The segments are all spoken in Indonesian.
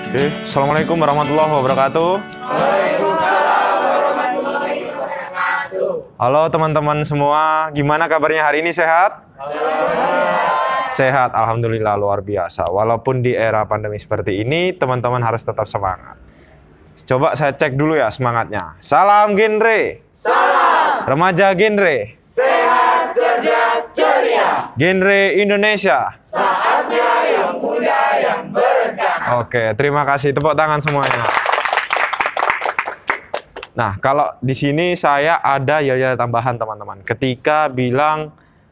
Oke, Assalamualaikum warahmatullahi wabarakatuh. Waalaikumsalam warahmatullahi wabarakatuh. Halo teman-teman semua, gimana kabarnya hari ini, sehat? Sehat, Alhamdulillah, luar biasa. Walaupun di era pandemi seperti ini, teman-teman harus tetap semangat. Coba saya cek dulu ya semangatnya. Salam genre. Salam. Remaja genre. Sehat, cerdas, ceria. Genre Indonesia. Saatnya yang muda yang berencana. Oke, terima kasih. Tepuk tangan semuanya. Nah, kalau di sini saya ada ya tambahan teman-teman. Ketika bilang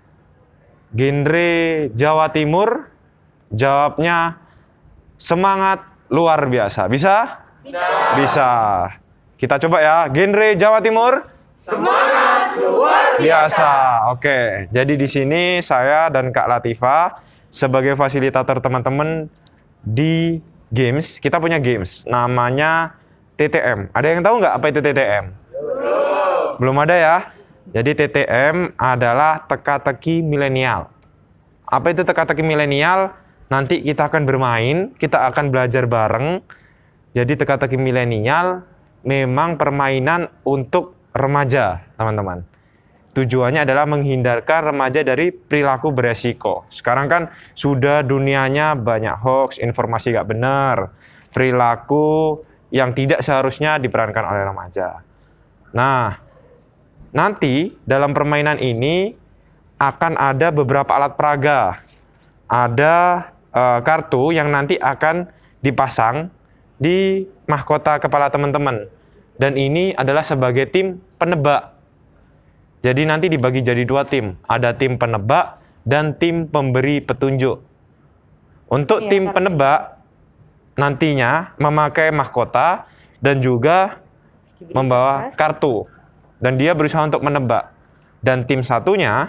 genre Jawa Timur, jawabnya semangat luar biasa. Bisa? Bisa. Kita coba ya. Genre Jawa Timur. Semangat luar Biasa. Oke. Jadi di sini saya dan Kak Latifah sebagai fasilitator teman-teman di games. Kita punya games. Namanya TTM. Ada yang tahu nggak apa itu TTM? Belum ada ya? Jadi TTM adalah teka-teki milenial. Apa itu teka-teki milenial? Nanti kita akan bermain, kita akan belajar bareng. Jadi teka-teki milenial memang permainan untuk remaja, teman-teman. Tujuannya adalah menghindarkan remaja dari perilaku beresiko. Sekarang kan sudah dunianya banyak hoax, informasi nggak benar, perilaku yang tidak seharusnya diperankan oleh remaja. Nah, nanti dalam permainan ini akan ada beberapa alat peraga. Ada kartu yang nanti akan dipasang di mahkota kepala teman-teman. Dan ini adalah sebagai tim penebak. Jadi nanti dibagi jadi dua tim. Ada tim penebak dan tim pemberi petunjuk. Untuk tim penebak nantinya memakai mahkota dan juga membawa kartu. Dan dia berusaha untuk menebak. Dan tim satunya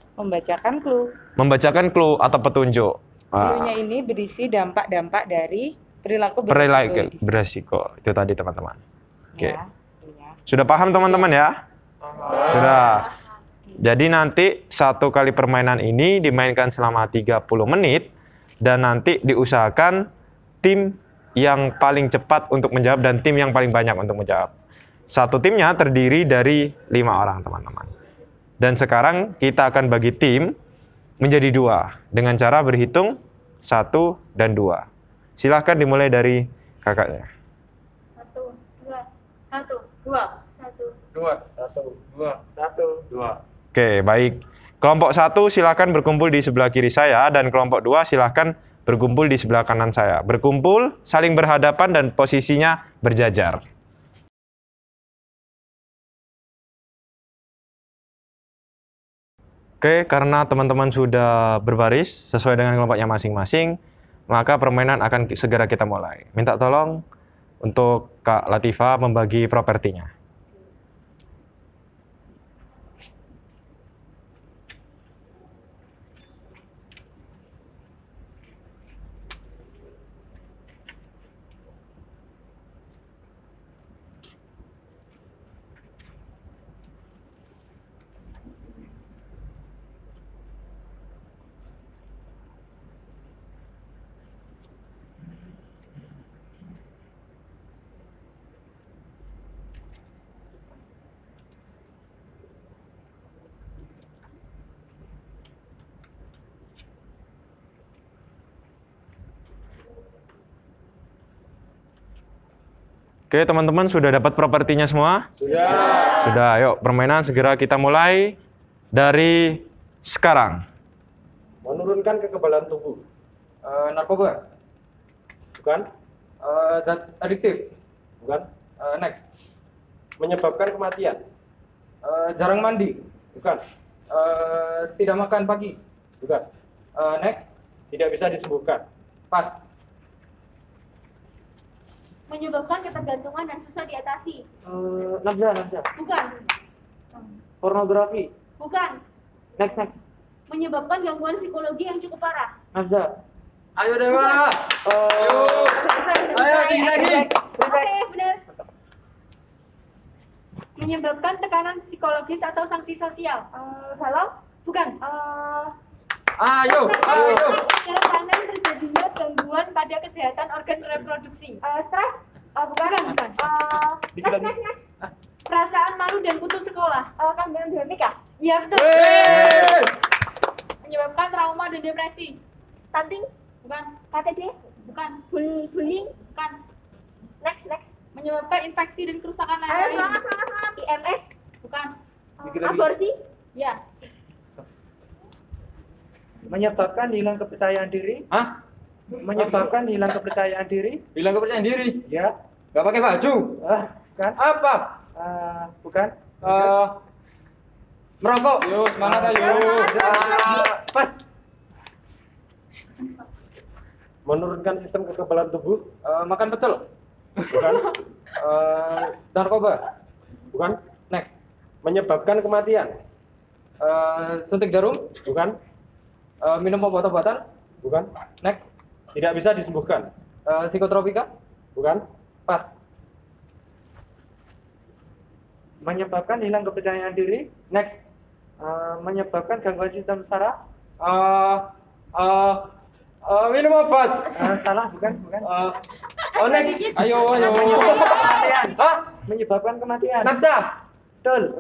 membacakan clue atau petunjuk. Clue-nya ini berisi dampak-dampak dari perilaku beresiko. Itu tadi teman-teman. Oke. Ya. Sudah paham teman-teman ya? Sudah. Jadi nanti satu kali permainan ini dimainkan selama 30 menit dan nanti diusahakan tim yang paling cepat untuk menjawab dan tim yang paling banyak untuk menjawab. Satu timnya terdiri dari 5 orang teman-teman. Dan sekarang kita akan bagi tim menjadi 2 dengan cara berhitung 1 dan 2. Silahkan dimulai dari kakaknya. 1, 2, 1, 2. Oke, baik. Kelompok 1 silahkan berkumpul di sebelah kiri saya dan kelompok 2 silahkan berkumpul di sebelah kanan saya. Berkumpul, saling berhadapan dan posisinya berjajar. Oke, karena teman-teman sudah berbaris sesuai dengan kelompoknya masing-masing, maka permainan akan segera kita mulai. Minta tolong untuk Kak Latifah membagi propertinya. Oke, teman-teman sudah dapat propertinya semua? Sudah. Sudah, yuk permainan segera kita mulai dari sekarang. Menurunkan kekebalan tubuh. Narkoba. Bukan? Zat adiktif. Bukan? Next. Menyebabkan kematian. Jarang mandi. Bukan? Tidak makan pagi. Bukan? Next. Tidak bisa disembuhkan. Pas. Menyebabkan ketergantungan dan susah diatasi. Nafsa. Bukan. Pornografi. Bukan. Next. Menyebabkan gangguan psikologi yang cukup parah. Nafsa. Ayo Dewa. Ayo tinggi lagi. Oke, benar. Menyebabkan tekanan psikologis atau sanksi sosial. Galau? Bukan. Ayo. Secara tangan terjadinya gangguan pada kesehatan organ reproduksi. Stres? Bukan. Bukan. Next. Perasaan malu dan putus sekolah. Kandungan dinamika. Iya betul. Menyebabkan trauma dan depresi. Stunting? Bukan. KTD? Bukan. Bullying? Bukan. Next. Menyebabkan infeksi dan kerusakan Ayo lain-lain. semangat. IMS? Bukan. Aborsi? Ya. Menyebabkan hilang kepercayaan diri. Hah? Menyebabkan hilang kepercayaan diri. Bilang kepercayaan diri. Ya. Gak pakai baju. Bukan. Apa? Bukan. Merokok. Yo, semangat ayo. Pas. Menurunkan sistem kekebalan tubuh. Makan pecel. Bukan. Narkoba. Bukan. Next. Menyebabkan kematian. Suntik jarum. Bukan. Minum obat-obatan. Bukan. Next. Tidak bisa disembuhkan. Psikotropika. Bukan. Pas. Menyebabkan hilang kepercayaan diri. Next. Menyebabkan gangguan sistem saraf. Minum obat. Salah, bukan. Next. Ayo. Kematian. Hah? Menyebabkan kematian. Nafsa. Betul.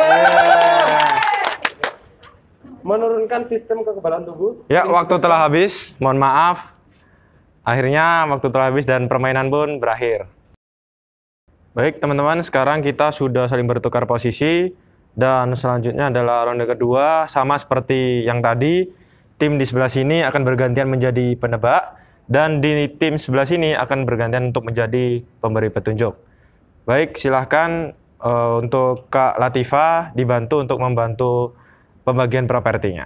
Menurunkan sistem kekebalan tubuh. Ya, waktu telah habis. Mohon maaf. Akhirnya waktu telah habis dan permainan pun berakhir. Baik, teman-teman, sekarang kita sudah saling bertukar posisi dan selanjutnya adalah ronde kedua. Sama seperti yang tadi, tim di sebelah sini akan bergantian menjadi penebak dan di tim sebelah sini akan bergantian untuk menjadi pemberi petunjuk. Baik, silahkan untuk Kak Latifah dibantu untuk membantu pembagian propertinya.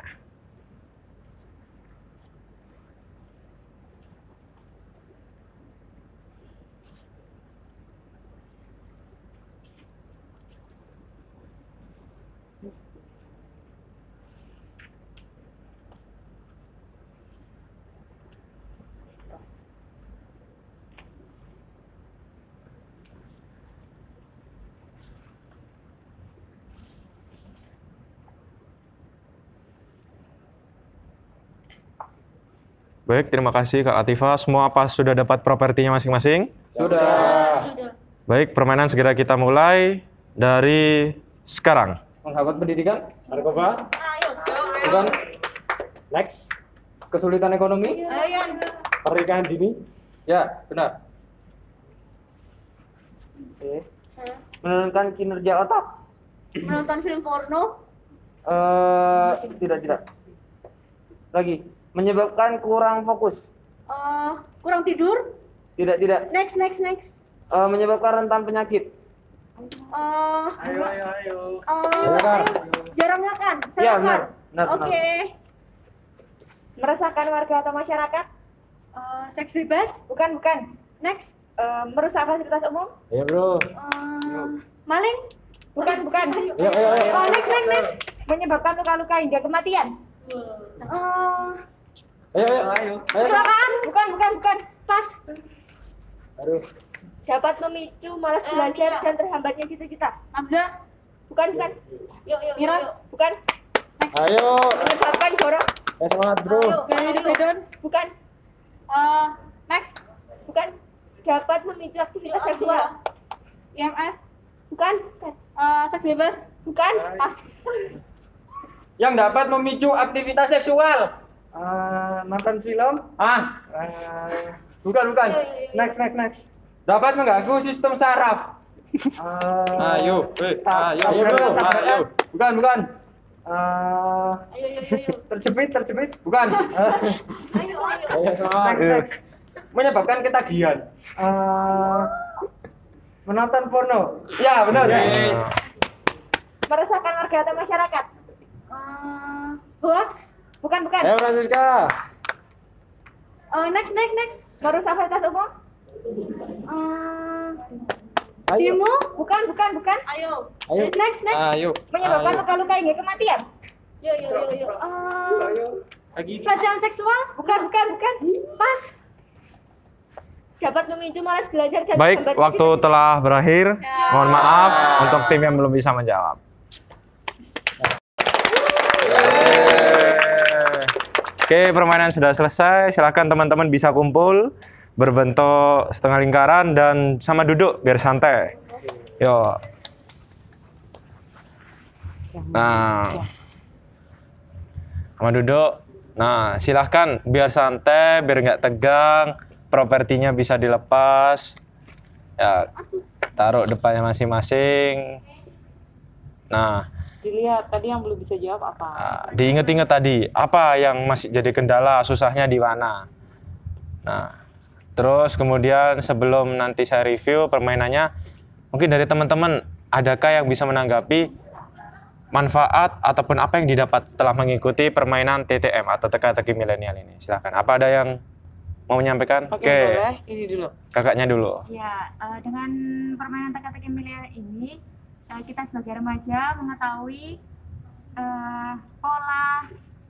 Baik, terima kasih Kak Latifah. Semua apa sudah dapat propertinya masing-masing? Sudah. Baik, permainan segera kita mulai dari sekarang. Menghambat pendidikan. Narkoba. Bukan. Next. Kesulitan ekonomi. Pernikahan dini. Ya, benar. Oke. Menurunkan kinerja otak. Menonton film porno. Tidak. Lagi. Menyebabkan kurang fokus. Kurang tidur. Tidak. Next. Menyebabkan rentan penyakit. Ayo. Jarang makan? Ya, benar. Oke. Meresahkan warga atau masyarakat? Seks bebas. Bukan. Next. Merusak fasilitas umum? Ayo, bro. Maling. Bukan. Ayo. Next. Menyebabkan luka-luka hingga kematian? Ayo. Kecelakaan? Bukan. Pas. Aduh. Dapat memicu malas belajar dan terhambatnya cita-cita? Hamzah. Bukan. Miras. Bukan. Ayo. Menyebabkan boros? Semangat, bro. Gaya Bedon. Bukan. Next. Bukan. Dapat memicu aktivitas seksual? IMS. Bukan. Seks bebas. Bukan. Pas. Yang dapat memicu aktivitas seksual. Nonton film. Bukan. Next. Dapat mengganggu sistem saraf. Ayo, bro. Ayo. Bukan. Ayo. Terjepit. Bukan. Ayo, semangat. Next. Menyebabkan ketagihan. Menonton porno. Ya, benar. Meresahkan warga atau masyarakat? Hoax. Bukan. Ayo, Francisca. Next. Merusak fasilitas umum? Demo. Bukan. Ayo. Next. Ayo. Menyebabkan luka-luka hingga kematian? Yo. Pelecehan seksual. Bukan. Pas. Dapat memicu malas belajar dan Baik, terhambatnya waktu cita-cita? telah berakhir. Mohon maaf untuk tim yang belum bisa menjawab. Oke, permainan sudah selesai. Silakan teman-teman bisa kumpul berbentuk setengah lingkaran dan sama duduk biar santai. Yo. Nah, sama duduk. Nah, silahkan biar santai, biar nggak tegang. Propertinya bisa dilepas. Ya, taruh depannya masing-masing. Nah, Dilihat tadi yang belum bisa jawab apa. diinget-inget tadi apa yang masih jadi kendala, susahnya di mana. Nah, terus kemudian sebelum nanti saya review permainannya, mungkin dari teman-teman adakah yang bisa menanggapi manfaat ataupun apa yang didapat setelah mengikuti permainan TTM atau teka-teki milenial ini? Silakan. Apa ada yang mau menyampaikan? Oke, boleh. Ini dulu. Kakaknya dulu. Ya, dengan permainan teka-teki milenial ini, kita sebagai remaja mengetahui pola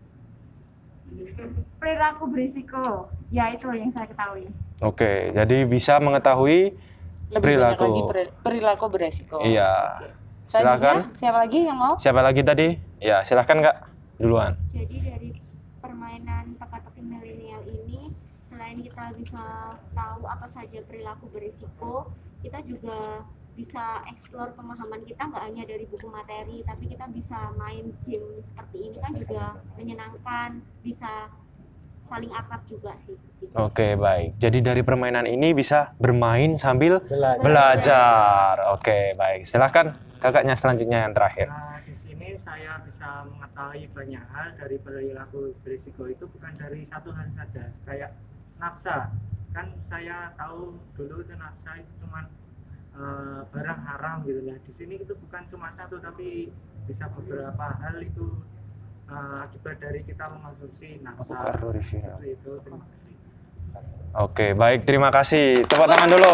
perilaku berisiko. Ya, itu yang saya ketahui. Oke, jadi bisa mengetahui Lebih banyak perilaku. lagi perilaku beresiko. Iya. Selanjutnya, Silakan. siapa lagi yang mau? Siapa lagi tadi? Ya, silakan Kak. Duluan. Jadi dari permainan teka-teki milenial ini, selain kita bisa tahu apa saja perilaku berisiko, kita juga bisa explore pemahaman kita nggak hanya dari buku materi, tapi kita bisa main game seperti ini kan juga menyenangkan, bisa saling akrab juga sih. Gitu. Oke, baik. Jadi dari permainan ini bisa bermain sambil belajar. Oke, baik. Silakan kakaknya selanjutnya yang terakhir. Nah, di sini saya bisa mengetahui banyak hal dari perilaku berisiko itu bukan dari satu hal saja. Kayak nafsa. Kan saya tahu dulu itu nafsa itu cuman barang haram gitu ya. Di sini itu bukan cuma satu tapi bisa beberapa hal itu akibat dari kita mengkonsumsi nafsa. Seperti itu. Terima kasih. Oke, baik. Terima kasih. Tepuk tangan dulu.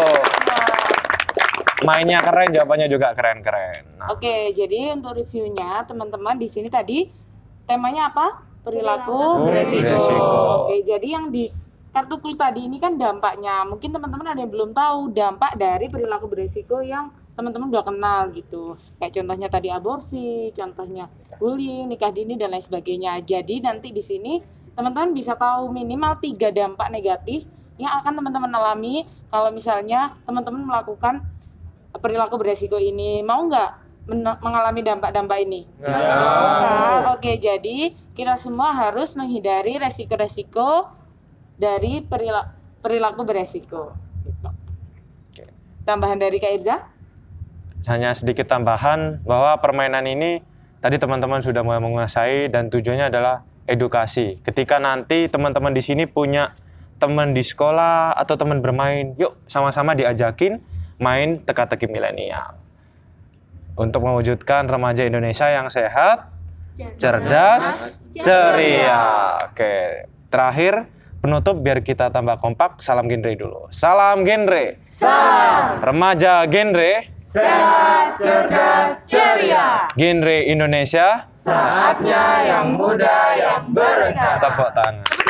Mainnya keren, jawabannya juga keren-keren. Nah, Oke, jadi untuk reviewnya teman-teman di sini tadi temanya apa? Perilaku beresiko. Beresiko. Oke, jadi yang di kartu clue tadi ini kan dampaknya. Mungkin teman-teman ada yang belum tahu dampak dari perilaku beresiko yang teman-teman udah kenal gitu. Kayak contohnya tadi aborsi, contohnya bullying, nikah dini dan lain sebagainya. Jadi nanti di sini teman-teman bisa tahu minimal 3 dampak negatif yang akan teman-teman alami kalau misalnya teman-teman melakukan perilaku beresiko ini. Mau nggak mengalami dampak-dampak ini? Nah, oke, jadi kita semua harus menghindari resiko-resiko dari perilaku beresiko. Gitu. Tambahan dari Kak Irza? hanya sedikit tambahan bahwa permainan ini tadi teman-teman sudah mulai menguasai dan tujuannya adalah edukasi. Ketika nanti teman-teman di sini punya teman di sekolah atau teman bermain, yuk sama-sama diajakin main teka-teki milenial. Untuk mewujudkan remaja Indonesia yang sehat, cerdas, ceria. Oke, terakhir penutup biar kita tambah kompak, salam genre dulu. Salam genre. Salam. Remaja genre. Sehat, cerdas, ceria. Genre Indonesia. Saatnya yang muda yang berencana. Tepuk tangan.